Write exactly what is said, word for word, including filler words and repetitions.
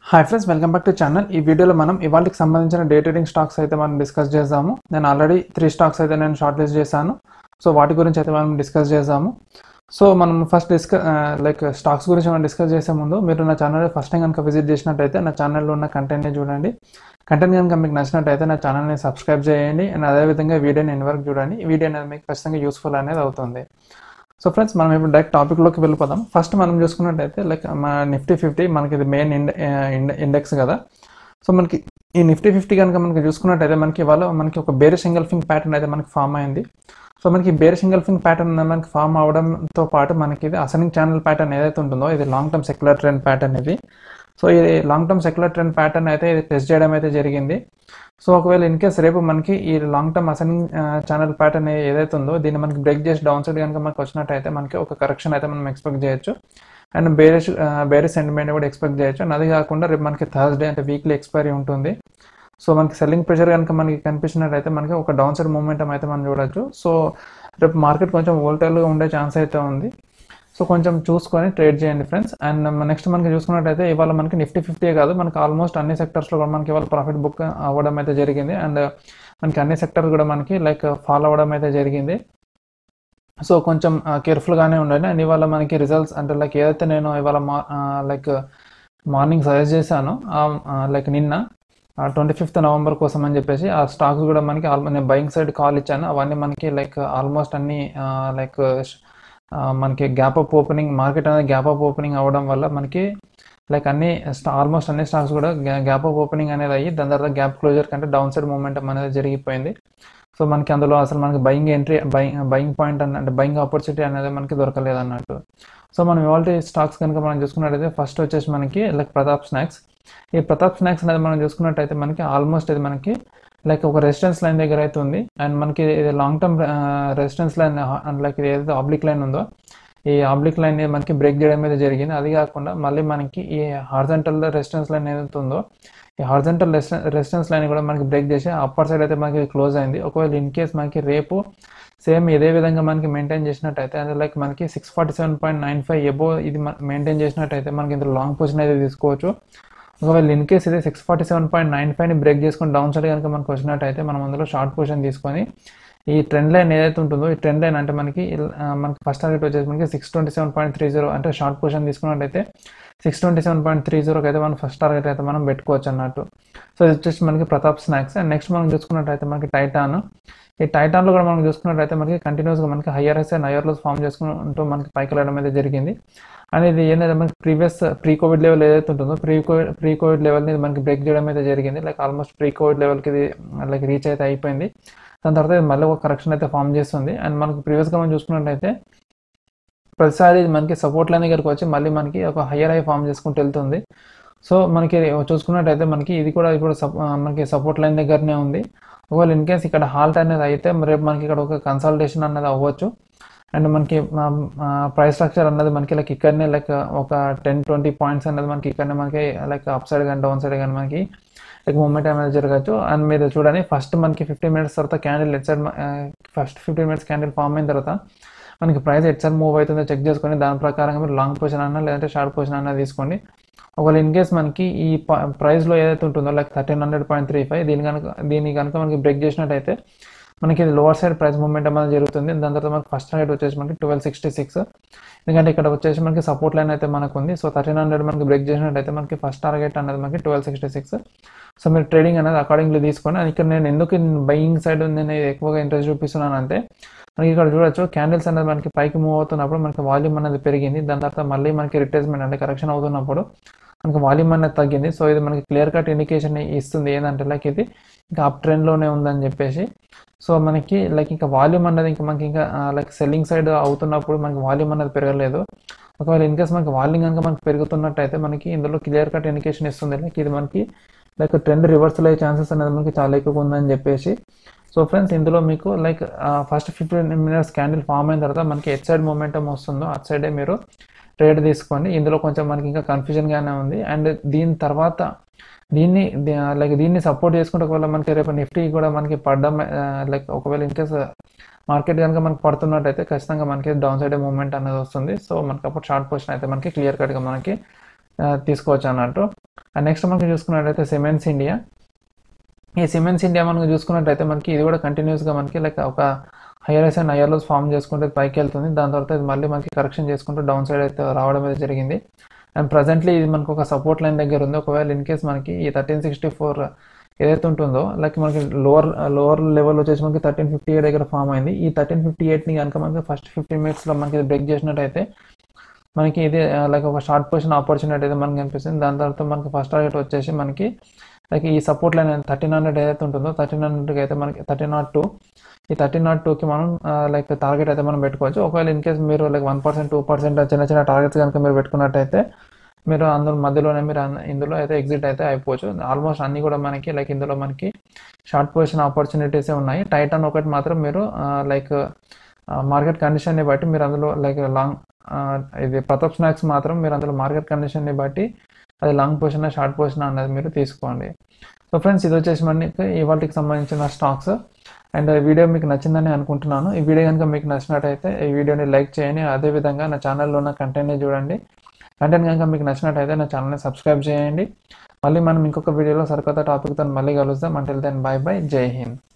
Hi friends, welcome back to channel. ఈ వీడియోలో మనం ఇవాళకి సంబంధించిన డే ట్రేడింగ్ స్టాక్స్ అయితే మనం డిస్కస్ చేద్దాము. నేను ఆల్రెడీ త్రీ స్టాక్స్ అయితే నేను షార్ట్ లిస్ట్ చేశాను. సో వాటి గురించి అయితే మనం డిస్కస్ చేద్దాము. సో మనం ఫస్ట్ డిస్క లైక్ స్టాక్స్ గురించి మనం డిస్కస్ చేసే ముందు మీరు నా ఛానల్ ఫస్ట్ టైం కనుక విజిట్ చేసినట్టయితే నా ఛానల్లో ఉన్న కంటెంట్ని చూడండి. కంటెంట్ కనుక మీకు నచ్చినట్టయితే నా ఛానల్ని సబ్స్క్రైబ్ చేయండి అండ్ అదేవిధంగా వీడియోని ఎన్ని వరకు చూడండి. ఈ వీడియో అనేది మీకు ఖచ్చితంగా యూస్ఫుల్ అనేది అవుతుంది. సో ఫ్రెండ్స్, మనం ఇప్పుడు డైరెక్ట్ టాపిక్లోకి వెళ్ళిపోదాం. ఫస్ట్ మనం చూసుకున్నట్టయితే లైక్ మన నిఫ్టీ ఫిఫ్టీ మనకి ఇది మెయిన్ ఇండెక్స్ కదా. సో మనకి ఈ నిఫ్టీ ఫిఫ్టీ కనుక మనకి చూసుకున్నట్టయితే మనకి ఇవాళ మనకి ఒక బేరిష్ ఎంగల్ఫింగ్ ప్యాటర్న్ అయితే మనకి ఫామ్ అయింది. సో మనకి బేరిష్ ఎంగల్ఫింగ్ ప్యాటర్న్ మనకి ఫామ్ అవడంతో పాటు మనకి ఇది అసెండింగ్ ఛానల్ ప్యాటర్న్ ఏదైతే ఉంటుందో ఇది long term secular trend pattern ఇది. సో ఇది long term secular trend pattern అయితే ఇది టెస్ట్ చేయడం అయితే జరిగింది. సో ఒకవేళ ఇన్ కేస్ రేపు మనకి ఈ long term ascending channel pattern ఏదైతే ఉందో దీన్ని మనకి బ్రేక్ చేసి డౌన్ సైడ్ కనుక మనకి వచ్చినట్టయితే మనకి ఒక కరెక్షన్ అయితే మనం ఎక్స్పెక్ట్ చేయొచ్చు అండ్ బేరిష్ బేరిష్ సెంటిమెంట్ కూడా ఎక్స్పెక్ట్ చేయొచ్చు. అండ్ అది కాకుండా రేపు మనకి థర్స్డే అంటే వీక్లీ ఎక్స్పైరీ ఉంటుంది. సో మనకి సెల్లింగ్ ప్రెషర్ కనుక మనకి కనిపించినట్టయితే మనకి ఒక డౌన్ సైడ్ మూమెంటం అయితే మనం చూడొచ్చు. సో రేపు మార్కెట్ కొంచెం వోల్టైల్గా ఉండే ఛాన్స్ అయితే ఉంది. సో కొంచెం చూసుకొని ట్రేడ్ చేయండి ఫ్రెండ్స్. అండ్ నెక్స్ట్ మనకి చూసుకున్నట్టయితే ఇవాళ మనకి నిఫ్టీ ఫిఫ్టీ కాదు, మనకి ఆల్మోస్ట్ అన్ని సెక్టర్స్లో కూడా మనకి ఇవాళ ప్రాఫిట్ బుక్ అవ్వడం అయితే జరిగింది. అండ్ మనకి అన్ని సెక్టర్స్ కూడా మనకి లైక్ ఫాలో అవ్వడం అయితే జరిగింది. సో కొంచెం కేర్ఫుల్గానే ఉండండి. అండ్ ఇవాళ మనకి రిజల్ట్స్ అంటే లైక్ ఏదైతే నేను ఇవాళ మా లైక్ మార్నింగ్ సజెస్ట్ చేశానో లైక్ నిన్న ట్వంటీ ఫిఫ్త్ నవంబర్ కోసం అని చెప్పేసి ఆ స్టాక్స్ కూడా మనకి ఆల్మోస్ట్ నేను బయింగ్ సైడ్ కాల్ ఇచ్చాను. అవన్నీ మనకి లైక్ ఆల్మోస్ట్ అన్ని లైక్ మనకి గ్యాప్ అప్ ఓపెనింగ్ మార్కెట్ అనేది గ్యాప్ అప్ ఓపెనింగ్ అవ్వడం వల్ల మనకి లైక్ అన్ని ఆల్మోస్ట్ అన్ని స్టాక్స్ కూడా గ్యాప్ అప్ ఓపెనింగ్ అనేది అయ్యి దాని తర్వాత గ్యాప్ క్లోజర్ కంటే డౌన్ సైడ్ మూమెంటం అనేది జరిగిపోయింది. సో మనకి అందులో అసలు మనకి buying entry buying buying point అంటే బయింగ్ ఆపర్చునిటీ అనేది మనకి దొరకలేదు అన్నట్టు. సో మనం ఇవాళ స్టాక్స్ కనుక మనం చూసుకున్నట్టయితే ఫస్ట్ వచ్చేసి మనకి లైక్ ప్రతాప్ స్నాక్స్. ఈ ప్రతాప్ స్నాక్స్ అనేది మనం చూసుకున్నట్టయితే మనకి ఆల్మోస్ట్ ఇది మనకి లైక్ ఒక రెసిస్టెన్స్ లైన్ దగ్గర అయితే ఉంది. అండ్ మనకి ఇది long term resistance line and like ఇది ఏదైతే ఆబ్లిక్ లైన్ ఉందో ఈ ఆబ్లిక్ లైన్ మనకి బ్రేక్ చేయడం అయితే జరిగింది. అది కాకుండా మళ్ళీ మనకి ఈ హారిజాంటల్ రెసిస్టెన్స్ లైన్ ఏదైతే ఉందో ఈ హారిజాంటల్ రెసిస్టెన్స్ లైన్ కూడా మనకి బ్రేక్ చేసి అప్పర్ సైడ్ అయితే మనకి క్లోజ్ అయింది. ఒకవేళ ఇన్ కేస్ మనకి రేపు సేమ్ ఇదే విధంగా మనకి మెయింటైన్ చేసినట్టయితే అంటే లైక్ మనకి six forty seven point nine five above ఇది మెయింటైన్ చేసినట్టయితే మనకి ఇందులో లాంగ్ పొజిషన్ అయితే తీసుకోవచ్చు. ఒకవేళ ఇన్ కేస్ ఇది six forty seven point nine ఫైవ్ని బ్రేక్ చేసుకొని డౌన్ సైడ్ కనుక మనకు వచ్చినట్టయితే మనం అందులో షార్ట్ పొజిషన్ తీసుకొని ఈ ట్రెండ్ లైన్ ఏదైతే ఉంటుందో ఈ ట్రెండ్ లైన్ అంటే మనకి మనకి ఫస్ట్ టార్గెట్ వచ్చేసి మనకి six twenty seven point three zero అంటే షార్ట్ పొజిషన్ తీసుకున్నట్టయితే six twenty seven point three జీరోకి అయితే మనం ఫస్ట్ టార్గెట్ అయితే మనం పెట్టుకోవచ్చు అన్నట్టు. సో ఇది వచ్చేసి మనకి ప్రతాప్ స్నాక్స్. అండ్ నెక్స్ట్ మనం చూసుకున్నట్టయితే మనకి టైటాన్. ఈ టైటాన్లో కూడా మనం చూసుకున్నట్టయితే మనకి కంటిన్యూస్గా మనకి higher highs and higher lows form చేసుకుంటూ మనకి పైకి వెళ్ళడం అయితే జరిగింది. అనేది ఏంటంటే మనకి ప్రీవియస్ ప్రీ కోవిడ్ లెవెల్ ఏదైతే ఉంటుందో ప్రీ కోవిడ్ ప్రీ కోవిడ్ లెవెల్ని మనకి బ్రేక్ చేయడం అయితే జరిగింది. లైక్ ఆల్మోస్ట్ ప్రీ కోవిడ్ లెవెల్కి ఇది లైక్ రీచ్ అయితే అయిపోయింది. దాని తర్వాత మళ్ళీ ఒక కరెక్షన్ అయితే ఫామ్ చేస్తుంది. అండ్ మనకి ప్రీవియస్గా మనం చూసుకున్నట్టయితే ప్రతిసారి మనకి సపోర్ట్ లైన్ దగ్గరికి వచ్చి మళ్ళీ మనకి ఒక హయ్యర్ హై ఫామ్ చేసుకుంటూ వెళ్తుంది. సో మనకి చూసుకున్నట్టయితే మనకి ఇది కూడా ఇప్పుడు మనకి సపోర్ట్ లైన్ దగ్గరనే ఉంది. ఒకవేళ ఇన్ కేస్ ఇక్కడ హాల్ట్ అనేది అయితే రేపు మనకి ఇక్కడ ఒక కన్సల్టేషన్ అనేది అవ్వచ్చు. అండ్ మనకి ప్రైస్ స్ట్రక్చర్ అన్నది మనకి లైక్ ఇక్కడనే లైక్ ఒక టెన్ ట్వంటీ పాయింట్స్ అనేది మనకి ఇక్కడనే మనకి లైక్ అప్ సైడ్ కానీ డౌన్ సైడ్ కానీ మనకి లైక్ మూమెంట్ అనేది జరగచ్చు. అండ్ మీరు చూడండి ఫస్ట్ మనకి ఫిఫ్టీన్ మినిట్స్ తర్వాత క్యాండిల్ ఎట్ side first fifteen minutes candle form అయిన తర్వాత మనకి ప్రైస్ ఎట్ సైడ్ మూవ్ అవుతుందో చెక్ చేసుకొని దాని ప్రకారంగా మీరు లాంగ్ పొజిషన్ అన్నా లేదంటే షార్ట్ పొజిషన్ అన్నా తీసుకోండి. ఒకవేళ ఇన్ కేస్ మనకి ఈ ప్రైస్లో ఏదైతే ఉంటుందో like thirteen hundred point three five దీని కనుక దీన్ని కనుక మనకి బ్రేక్ చేసినట్టయితే మనకి ఇది లోవర్ సైడ్ ప్రైస్ మూమెంట్ అనేది జరుగుతుంది. దాని తర్వాత మనకి ఫస్ట్ టార్గెట్ వచ్చేసి మనకి ట్వెల్వ్ సిక్స్టీ సిక్స్ ఎందుకంటే ఇక్కడ వచ్చేసి మనకి సపోర్ట్ లైన్ అయితే మనకు ఉంది. సో థర్టీన్ హండ్రెడ్ మనకి బ్రేక్ చేసినట్టయితే మనకి ఫస్ట్ టార్గెట్ అనేది మనకి ట్వెల్వ్ సిక్స్టీ సిక్స్ సో మీరు ట్రేడింగ్ అనేది అకార్డింగ్లీ తీసుకోండి. అండ్ ఇక్కడ నేను ఎందుకు బయింగ్ సైడ్ నేను ఎక్కువగా ఇంట్రెస్ట్ చూపిస్తున్నాను అంటే మనకి ఇక్కడ చూడొచ్చు క్యాండిల్స్ అనేది మనకి పైకి మూవ్ అవుతున్నప్పుడు మనకి వాల్యూమ్ అనేది పెరిగింది. దాని తర్వాత మళ్ళీ మనకి రిట్రేస్మెంట్ అంటే కరెక్షన్ అవుతున్నప్పుడు మనకి వాల్యూమ్ అనేది తగ్గింది. సో ఇది మనకి క్లియర్ కట్ ఇండికేషన్ ఇస్తుంది ఏంటంటే లైక్ ఇది ఇంకా అప్ ట్రెండ్లోనే ఉందని చెప్పేసి. సో మనకి లైక్ ఇంకా వాల్యూమ్ అనేది ఇంకా మనకి ఇంకా లైక్ సెల్లింగ్ సైడ్ అవుతున్నప్పుడు మనకి వాల్యూమ్ అనేది పెరగలేదు. ఒకవేళ ఇన్ కేస్ మనకి వాల్యూమ్ కనుక మనకి పెరుగుతున్నట్టయితే మనకి ఇందులో క్లియర్ కట్ ఇండికేషన్ ఇస్తుంది లైక్ ఇది మనకి లైక్ ట్రెండ్ రివర్సల్ అయ్యే ఛాన్సెస్ అనేది మనకి చాలా ఎక్కువగా ఉందని చెప్పేసి. సో ఫ్రెండ్స్ ఇందులో మీకు like first fifteen minutes candle form అయిన తర్వాత మనకి ఎట్ సైడ్ మూమెంటం వస్తుందో అట్ సైడే మీరు ట్రేడ్ తీసుకోండి. ఇందులో కొంచెం మనకి ఇంకా కన్ఫ్యూజన్గానే ఉంది. అండ్ దీని తర్వాత దీన్ని లైక్ దీన్ని సపోర్ట్ చేసుకుంటే ఒకవేళ మనకి రేపు నిఫ్టీ కూడా మనకి పడడం లైక్ ఒకవేళ ఇన్ కేస్ మార్కెట్ కనుక మనకి పడుతున్నట్టయితే ఖచ్చితంగా మనకి డౌన్ సైడ్ మూమెంట్ అనేది వస్తుంది. సో మనకి అప్పుడు షార్ట్ పొజిషన్ అయితే మనకి క్లియర్ కట్గా మనకి తీసుకోవచ్చు అన్నట్టు. అండ్ నెక్స్ట్ మనకి చూసుకున్నట్టయితే సిమెంట్స్ ఇండియా. ఈ సిమెంట్స్ ఇండియా మనకు చూసుకున్నట్టయితే మనకి ఇది కూడా కంటిన్యూస్గా మనకి లైక్ ఒక higher highs and higher lows form చేసుకుంటే పైకి వెళ్తుంది. దాని తర్వాత ఇది మళ్ళీ మనకి కరెక్షన్ చేసుకుంటూ డౌన్ సైడ్ అయితే రావడం అయితే జరిగింది. అండ్ ప్రజెంట్లీ ఇది మనకు ఒక సపోర్ట్ లైన్ దగ్గర ఉంది. ఒకవేళ ఇన్ కేస్ మనకి ఈ థర్టీన్ సిక్స్టీ ఫోర్ ఏదైతే ఉంటుందో లైక్ మనకి లోవర్ లోవర్ లెవెల్ వచ్చేసి మనకి థర్టీన్ ఫిఫ్టీ ఎయిట్ దగ్గర ఫామ్ అయింది. ఈ థర్టీన్ ఫిఫ్టీ ఎయిట్ని కనుక మనకి ఫస్ట్ ఫిఫ్టీన్ మినిట్స్లో మనకి బ్రేక్ చేసినట్టయితే మనకి ఇది లైక్ ఒక షార్ట్ పొజిషన్ ఆపర్చునిటీ అయితే మనకి కనిపిస్తుంది. దాని తర్వాత మనకి ఫస్ట్ టార్గెట్ వచ్చేసి మనకి లైక్ ఈ సపోర్ట్ లైన్ థర్టీన్ హండ్రెడ్ ఏదైతే ఉంటుందో థర్టీన్ హండ్రెడ్కి అయితే మనకి థర్టీన్ నాట్ టూ ఈ థర్టీన్ నాట్ టూకి మనం లైక్ టార్గెట్ అయితే మనం పెట్టుకోవచ్చు. ఒకవేళ ఇన్ కేస్ మీరు like one percent two percent చిన్న చిన్న టార్గెట్స్ కనుక మీరు పెట్టుకున్నట్టయితే మీరు అందులో మధ్యలోనే మీరు ఇందులో అయితే ఎగ్జిట్ అయితే అయిపోవచ్చు. ఆల్మోస్ట్ అన్నీ కూడా మనకి లైక్ ఇందులో మనకి షార్ట్ పొజిషన్ ఆపర్చునిటీసే ఉన్నాయి. టైటాన్ ఒకటి మాత్రం మీరు లైక్ మార్కెట్ కండిషన్ని బట్టి మీరు అందులో లైక్ లాంగ్ ఇది ప్రతాప్ స్నాక్స్ మాత్రం మీరు అందులో మార్కెట్ కండిషన్ని బట్టి అది లాంగ్ పొజిషన్ షార్ట్ పొజిషన్ అనేది మీరు తీసుకోండి. సో ఫ్రెండ్స్, ఇది వచ్చేసి మనకి ఇవాళకి సంబంధించిన స్టాక్స్. అండ్ ఈ వీడియో మీకు నచ్చిందని అనుకుంటున్నాను. ఈ వీడియో కనుక మీకు నచ్చినట్టయితే ఈ వీడియోని లైక్ చేయండి. అదేవిధంగా నా ఛానల్లో ఉన్న కంటెంట్ని చూడండి. కంటెంట్ కనుక మీకు నచ్చినట్టయితే నా ఛానల్ని సబ్స్క్రైబ్ చేయండి. మళ్ళీ మనం ఇంకొక వీడియోలో సరికొత్త టాపిక్తో మళ్ళీ కలుద్దాం. అంటిల్ దెన్ బై బై, జై హింద్.